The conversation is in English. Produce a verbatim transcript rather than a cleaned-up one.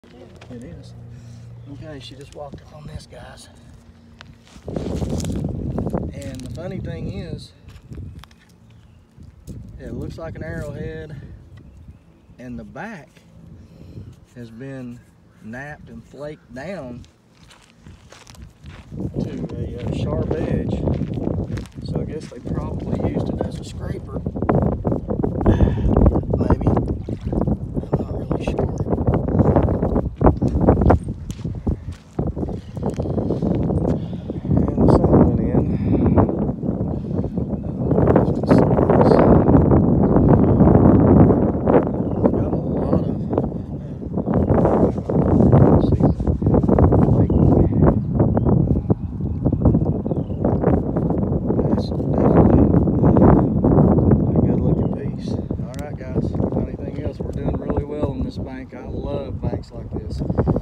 It is. Okay, she just walked up on this, guys. And the funny thing is, it looks like an arrowhead, and the back has been napped and flaked down to a uh, sharp edge. So I guess they probably used it as a scraper. Maybe. I'm not really sure. And the sun went in. Uh, as you can see this. Got a lot of uh, see flaking. That's definitely a good looking piece. Alright guys, if anything else, we're doing really well in this bank. I love banks like this.